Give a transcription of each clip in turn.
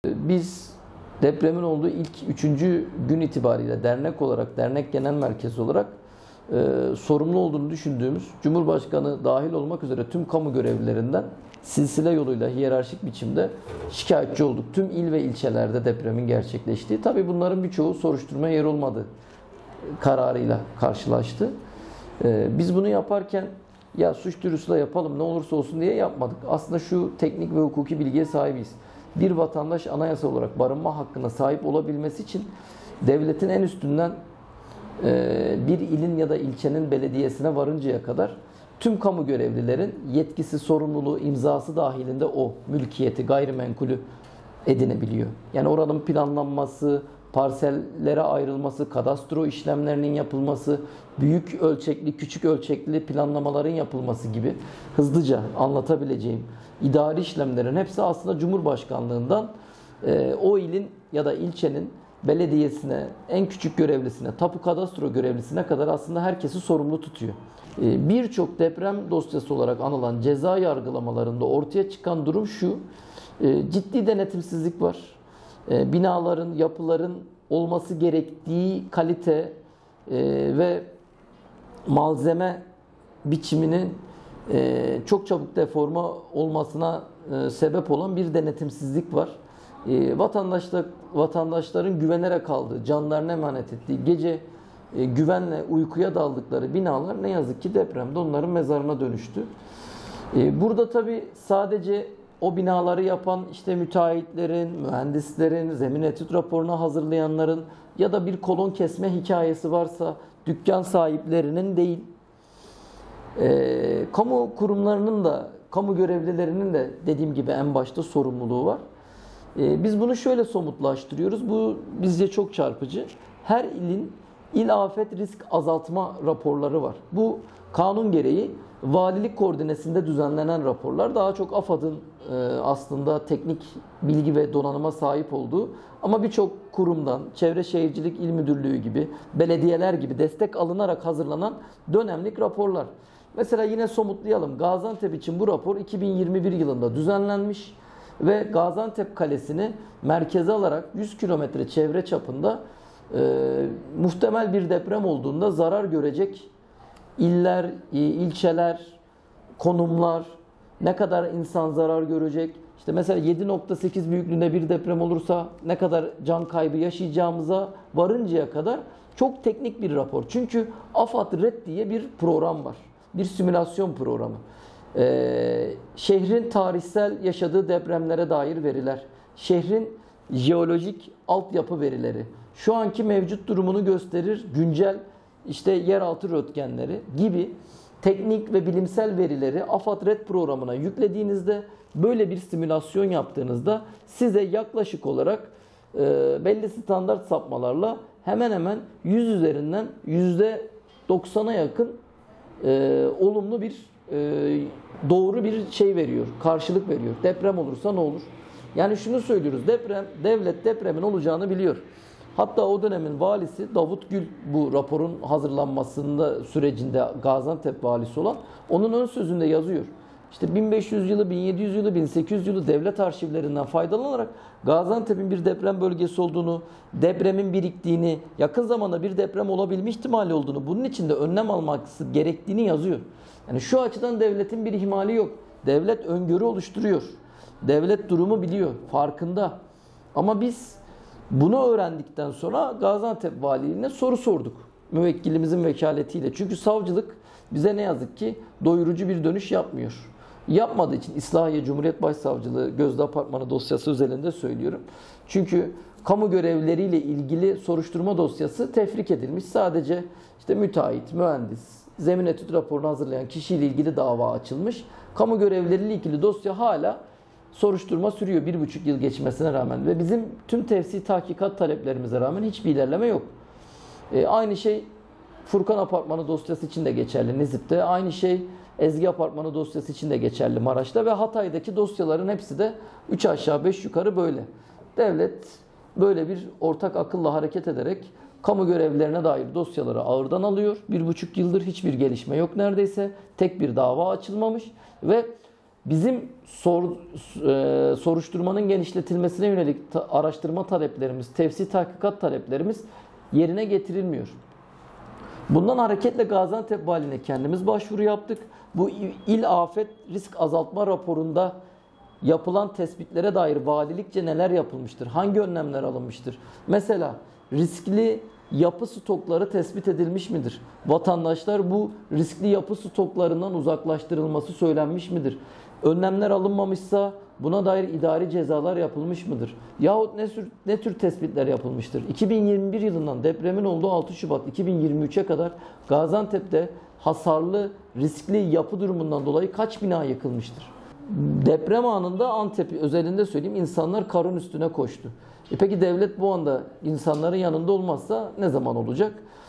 Biz depremin olduğu ilk 3. gün itibariyle dernek olarak, dernek genel merkezi olarak sorumlu olduğunu düşündüğümüz Cumhurbaşkanı dahil olmak üzere tüm kamu görevlilerinden silsile yoluyla hiyerarşik biçimde şikayetçi olduk. Tüm il ve ilçelerde depremin gerçekleştiği. Tabii bunların birçoğu soruşturmaya yer olmadı kararıyla karşılaştı. Biz bunu yaparken ya suç duyurusuyla yapalım ne olursa olsun diye yapmadık. Aslında şu teknik ve hukuki bilgiye sahibiz. Bir vatandaş anayasa olarak barınma hakkına sahip olabilmesi için devletin en üstünden bir ilin ya da ilçenin belediyesine varıncaya kadar tüm kamu görevlilerin yetkisi, sorumluluğu, imzası dahilinde o mülkiyeti, gayrimenkulü edinebiliyor. Yani oranın planlanması, parsellere ayrılması, kadastro işlemlerinin yapılması, büyük ölçekli, küçük ölçekli planlamaların yapılması gibi hızlıca anlatabileceğim idari işlemlerin hepsi aslında Cumhurbaşkanlığından o ilin ya da ilçenin belediyesine, en küçük görevlisine, tapu kadastro görevlisine kadar aslında herkesi sorumlu tutuyor. Birçok deprem dosyası olarak anılan ceza yargılamalarında ortaya çıkan durum şu: ciddi denetimsizlik var. Binaların, yapıların olması gerektiği kalite ve malzeme biçiminin çok çabuk deforma olmasına sebep olan bir denetimsizlik var. Vatandaşların güvenerek aldığı, canlarına emanet ettiği, gece güvenle uykuya daldıkları binalar ne yazık ki depremde onların mezarına dönüştü. Burada tabii sadece o binaları yapan işte müteahhitlerin, mühendislerin, zemin etüt raporunu hazırlayanların ya da bir kolon kesme hikayesi varsa dükkan sahiplerinin değil, kamu kurumlarının da, kamu görevlilerinin de dediğim gibi en başta sorumluluğu var. Biz bunu şöyle somutlaştırıyoruz. Bu bizce çok çarpıcı. Her ilin il afet risk azaltma raporları var. Bu kanun gereği valilik koordinesinde düzenlenen raporlar. Daha çok AFAD'ın aslında teknik bilgi ve donanıma sahip olduğu ama birçok kurumdan, Çevre Şehircilik İl Müdürlüğü gibi, belediyeler gibi destek alınarak hazırlanan dönemlik raporlar. Mesela yine somutlayalım. Gaziantep için bu rapor 2021 yılında düzenlenmiş ve Gaziantep Kalesi'ni merkeze alarak 100 kilometre çevre çapında muhtemel bir deprem olduğunda zarar görecek iller, ilçeler, konumlar, ne kadar insan zarar görecek, İşte mesela 7.8 büyüklüğünde bir deprem olursa ne kadar can kaybı yaşayacağımıza varıncaya kadar çok teknik bir rapor. Çünkü AFAD-RED diye bir program var. Bir simülasyon programı. Şehrin tarihsel yaşadığı depremlere dair veriler, şehrin jeolojik altyapı verileri, şu anki mevcut durumunu gösterir, güncel işte yeraltı röntgenleri gibi teknik ve bilimsel verileri AFAD-RED programına yüklediğinizde, böyle bir simülasyon yaptığınızda size yaklaşık olarak belli standart sapmalarla hemen hemen 100 üzerinden %90'a yakın olumlu bir doğru bir şey veriyor, karşılık veriyor. Deprem olursa ne olur? Yani şunu söylüyoruz, devlet depremin olacağını biliyor. Hatta o dönemin valisi Davut Gül, bu raporun hazırlanmasında sürecinde Gaziantep valisi olan, onun ön sözünde yazıyor. İşte 1500 yılı, 1700 yılı, 1800 yılı devlet arşivlerinden faydalanarak Gaziantep'in bir deprem bölgesi olduğunu, depremin biriktiğini, yakın zamanda bir deprem olabilme ihtimali olduğunu, bunun için de önlem alması gerektiğini yazıyor. Yani şu açıdan devletin bir ihmali yok. Devlet öngörü oluşturuyor. Devlet durumu biliyor, farkında. Ama biz bunu öğrendikten sonra Gaziantep valiliğine soru sorduk. Müvekkilimizin vekaletiyle. Çünkü savcılık bize ne yazık ki doyurucu bir dönüş yapmıyor. Yapmadığı için İslahiye Cumhuriyet Başsavcılığı Gözde Apartmanı dosyası özelinde söylüyorum. Çünkü kamu görevlileriyle ilgili soruşturma dosyası tefrik edilmiş. Sadece işte müteahhit, mühendis, zemin etüt raporunu hazırlayan kişiyle ilgili dava açılmış. Kamu görevlileriyle ilgili dosya hala soruşturma sürüyor 1,5 yıl geçmesine rağmen ve bizim tüm tefsir tahkikat taleplerimize rağmen hiçbir ilerleme yok. Aynı şey Furkan Apartmanı dosyası için de geçerli Nizip'te. Aynı şey Ezgi Apartmanı dosyası için de geçerli Maraş'ta ve Hatay'daki dosyaların hepsi de 3 aşağı 5 yukarı böyle. Devlet böyle bir ortak akılla hareket ederek kamu görevlilerine dair dosyaları ağırdan alıyor. 1,5 yıldır hiçbir gelişme yok neredeyse. Tek bir dava açılmamış ve bizim soruşturmanın genişletilmesine yönelik araştırma taleplerimiz, tefsir tahkikat taleplerimiz yerine getirilmiyor. Bundan hareketle Gaziantep Valiliğine kendimiz başvuru yaptık. Bu il afet risk azaltma raporunda yapılan tespitlere dair valilikçe neler yapılmıştır? Hangi önlemler alınmıştır? Mesela riskli yapı stokları tespit edilmiş midir? Vatandaşlar bu riskli yapı stoklarından uzaklaştırılması söylenmiş midir? Önlemler alınmamışsa buna dair idari cezalar yapılmış mıdır? Yahut ne tür tespitler yapılmıştır? 2021 yılından depremin olduğu 6 Şubat 2023'e kadar Gaziantep'te hasarlı, riskli yapı durumundan dolayı kaç bina yıkılmıştır? Deprem anında Antep özelinde söyleyeyim, insanlar karın üstüne koştu. Peki devlet bu anda insanların yanında olmazsa ne zaman olacak?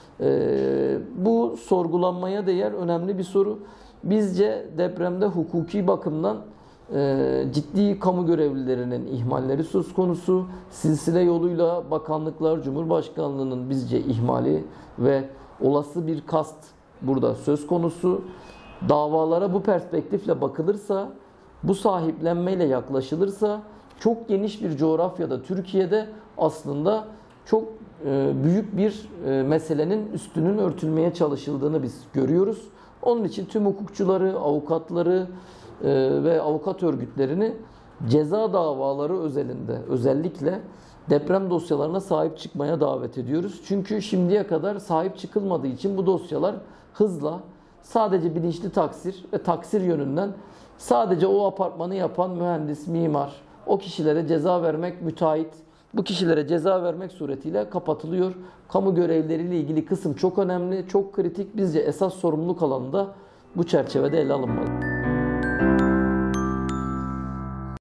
Bu sorgulanmaya değer önemli bir soru. Bizce depremde hukuki bakımdan ciddi kamu görevlilerinin ihmalleri söz konusu. Silsile yoluyla bakanlıklar, Cumhurbaşkanlığının bizce ihmali ve olası bir kast burada söz konusu. Davalara bu perspektifle bakılırsa, bu sahiplenmeyle yaklaşılırsa çok geniş bir coğrafyada Türkiye'de aslında çok büyük bir meselenin üstünün örtülmeye çalışıldığını biz görüyoruz. Onun için tüm hukukçuları, avukatları ve avukat örgütlerini ceza davaları özelinde özellikle deprem dosyalarına sahip çıkmaya davet ediyoruz. Çünkü şimdiye kadar sahip çıkılmadığı için bu dosyalar hızla sadece bilinçli taksir ve taksir yönünden sadece o apartmanı yapan mühendis, mimar, o kişilere ceza vermek, müteahhit, bu kişilere ceza vermek suretiyle kapatılıyor. Kamu görevlileriyle ilgili kısım çok önemli, çok kritik. Bizce esas sorumluluk alanında bu çerçevede ele alınmalı.